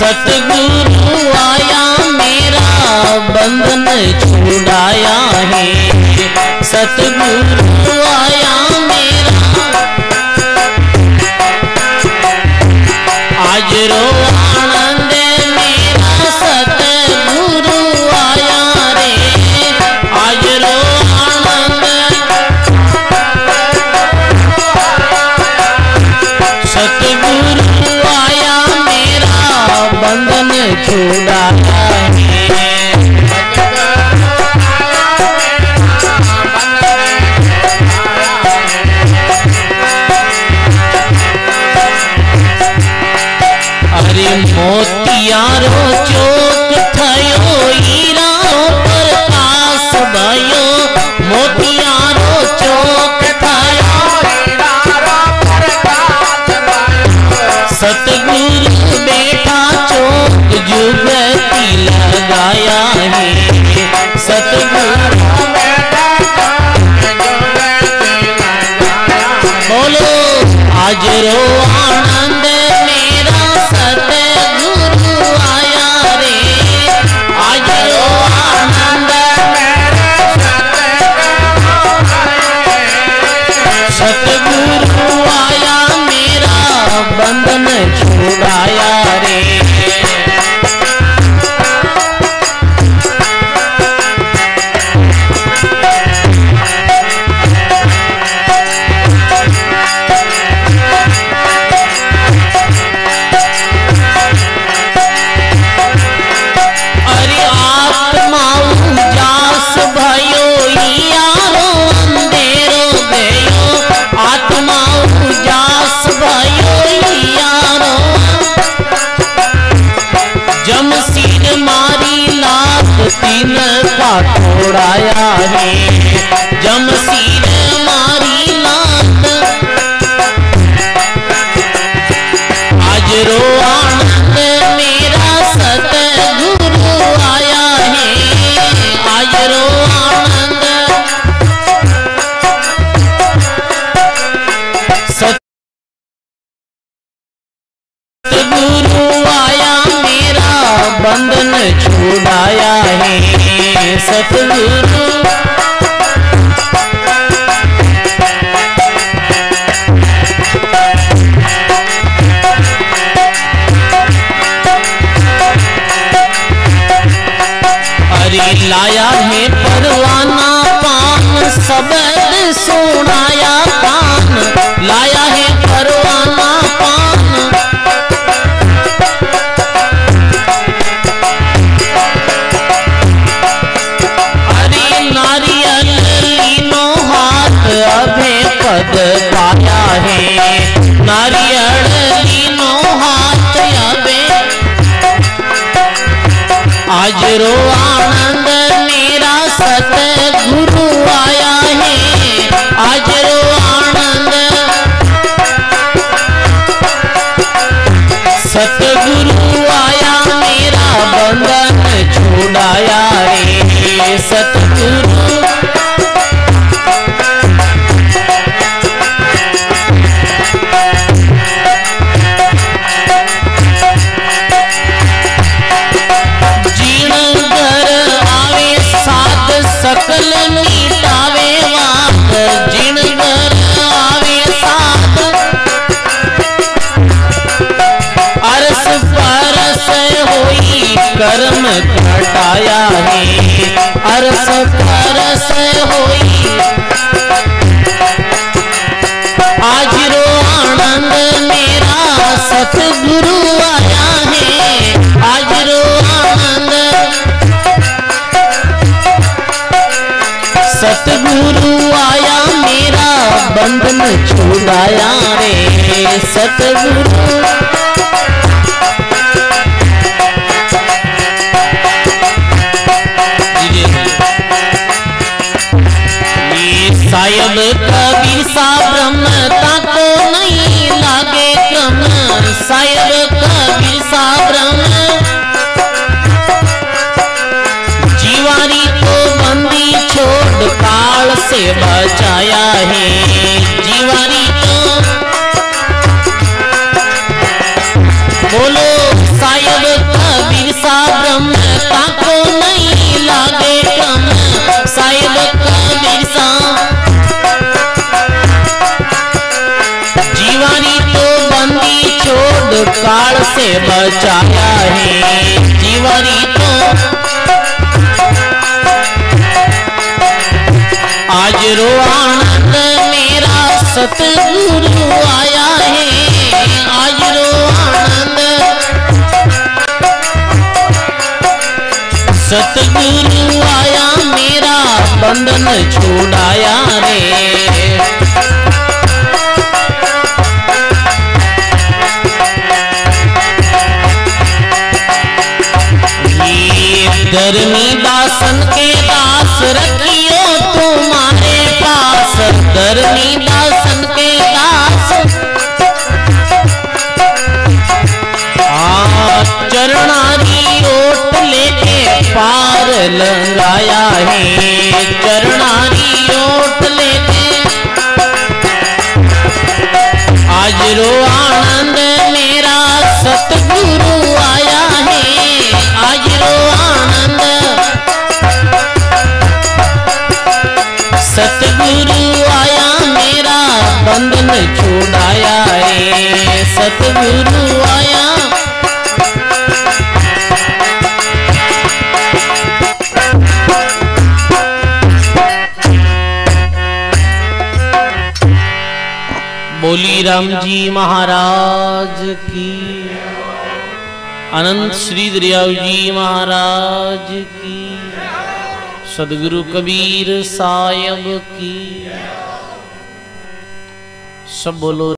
सतगुरु आया मेरा बंधन छुड़ाया है। सतगुरु आया मेरा आज रो आनंद मेरा। सतगुरु आया रे आज रो आनंद। सतगुरु आया मेरा बंधन छुड़ाया है। अरे मोतियारो चौक थयो हीराओ प्रकाश भयो। मोतियारो चौक थयो हीराओ प्रकाश भयो। सतगुरु बैठा चौक जुगती लगाया है। सतगुरु बैठा चौक जुगती लगाया। बोलो आज रो आनंद मेरा। सतगुरु आया रे आज रो आनंद मेरा। सतगुरु आया मेरा बंधन छुड़ाया रे। जमशीर मारी लात तीन का तोड़ाया है। जमशीर मारी लात आज रो आनंद मेरा। सतगुरु आया है आज रो आनंद। सतगुरु आया मेरा बंधन छुड़ाया है। सतगुरु अरे लाया है परवाना पान शब्द सुनाया कान। लाया है परवाना पान अभे पद पाया है। नारियल लीनो हाथ अभे आज रो आनंद मेरा। सतगुरु आया है आज रो आनंद। सतगुरु आया मेरा बंधन छुड़ाया रे। सतगुरु सकल मीटावे वात। जिन घर आवे साथ अरस परस होई कर्म घटाया है। अरस परस होई आज रो आनंद मेरा। सतगुरु आया है आज रो आनंद। सतगुरु आया मेरा बंधन छुड़ाया रे। सतगुरु साहिब कबीर सा ब्रह्मता को नहीं लागे क्रम। साहिब कबीर सा ब्रह्म जीवारी को बंदी छोड़ काल से बचाया है। जीवारी को बोलो साहिब काल से बचाया है जीवरी तो आज रो आनंद मेरा सतगुरु आया है आज रो आनंद सतगुरु आया मेरा बंधन छुड़ाया रे धर्मी दासन के दास रखियो तुम्हारे पास धर्मी दासन के दास चरणारी ओट लेके पार लगाया है चरणारी ओट लेके आज रो आनंद मेरा सतगुरु आया है आज रो आनंद सतगुरु आया मेरा बंधन छुड़ाया है सतगुरु आया बोली राम जी महाराज की अनंत श्री दरियाव जी महाराज की सदगुरु कबीर साहिब की सब बोलो।